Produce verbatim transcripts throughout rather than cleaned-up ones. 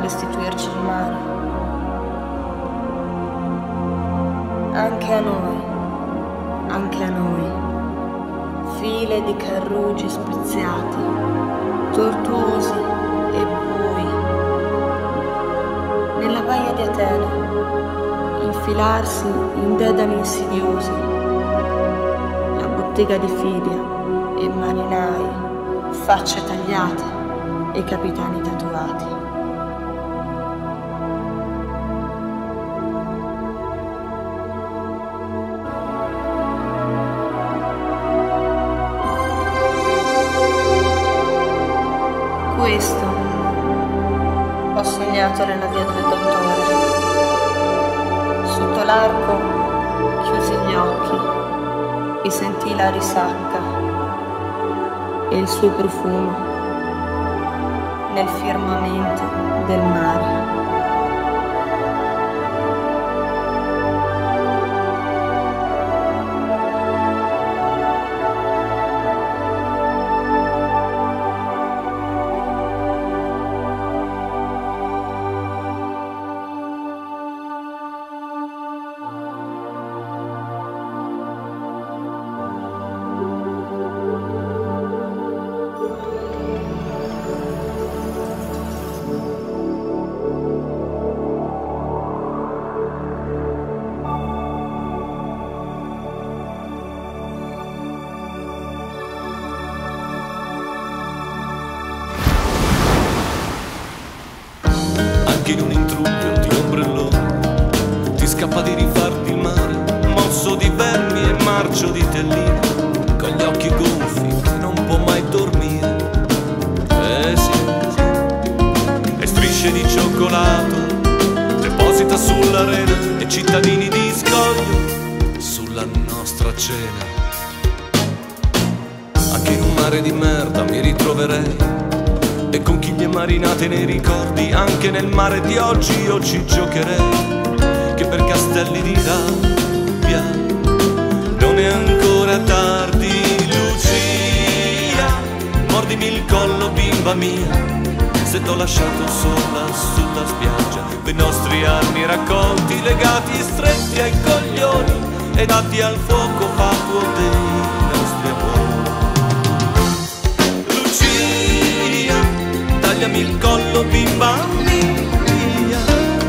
restituirci il mare. Anche a noi, anche a noi, file di carrugi speziati, tortuosi e bui, nella baia di Atene, infilarsi in dedani insidiosi, la bottega di Fidia e marinai, facce tagliate e capitani tatuati. Questo ho sognato nella via del dottore. Sotto l'arco chiusi gli occhi e sentii la risacca e il suo profumo nel firmamento del mare. In un intruglio di ombrellone ti scappa di rifarti il mare, mosso di vermi e marcio di telline, con gli occhi gonfi che non può mai dormire. Eh sì, sì. E strisce di cioccolato deposita sull'arena e cittadini di scoglio sulla nostra cena. Anche in un mare di merda mi ritroverei, e con chiglie marinate nei ricordi, anche nel mare di oggi io ci giocherei, che per castelli di rabbia non è ancora tardi. Lucia, mordimi il collo bimba mia, se t'ho lasciato sola sulla spiaggia, dei nostri anni raccolti, legati stretti ai coglioni e dati al fuoco fatuo dei nostri amori. Tagliami il collo bimba mia,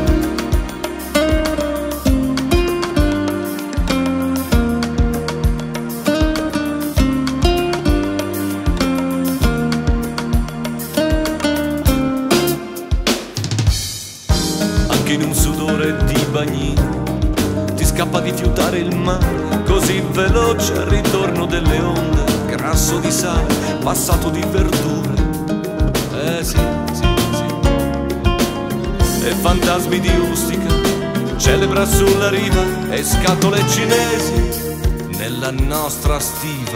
anche in un sudore di bagnino ti scappa di fiutare il mare, così veloce al ritorno delle onde, grasso di sale, passato di verdure. Eh sì, sì, sì. E fantasmi di Ustica, celebra sulla riva e scatole cinesi nella nostra stiva.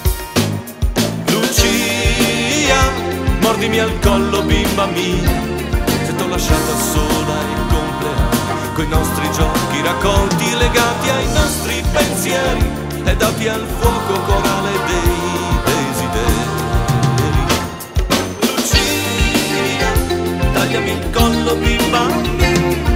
Lucia, mordimi al collo bimba mia, se t'ho lasciata sola il compleanno, coi nostri giochi raccolti, legati ai nostri pensieri e dati al fuoco corale dei desideri. Tagliami il collo bimba mia.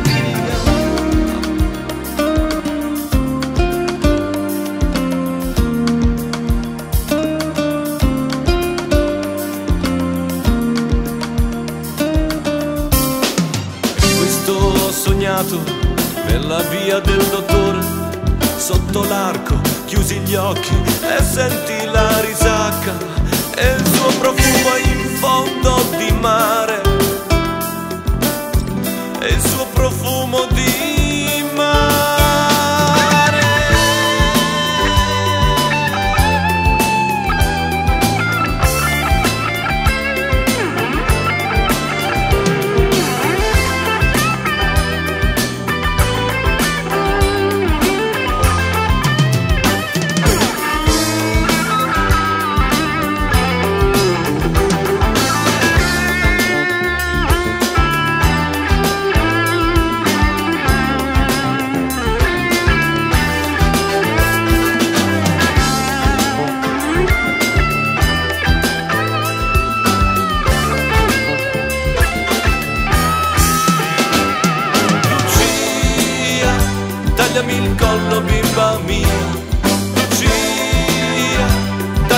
Questo ho sognato nella via del dottore, sotto l'arco chiusi gli occhi e senti la risacca e il suo profumo in fondo di mare, e il suo profumo di mare.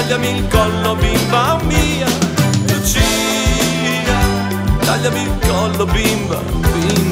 tagliami il collo bimba mia, Lucia, tagliami il collo bimba, bimba.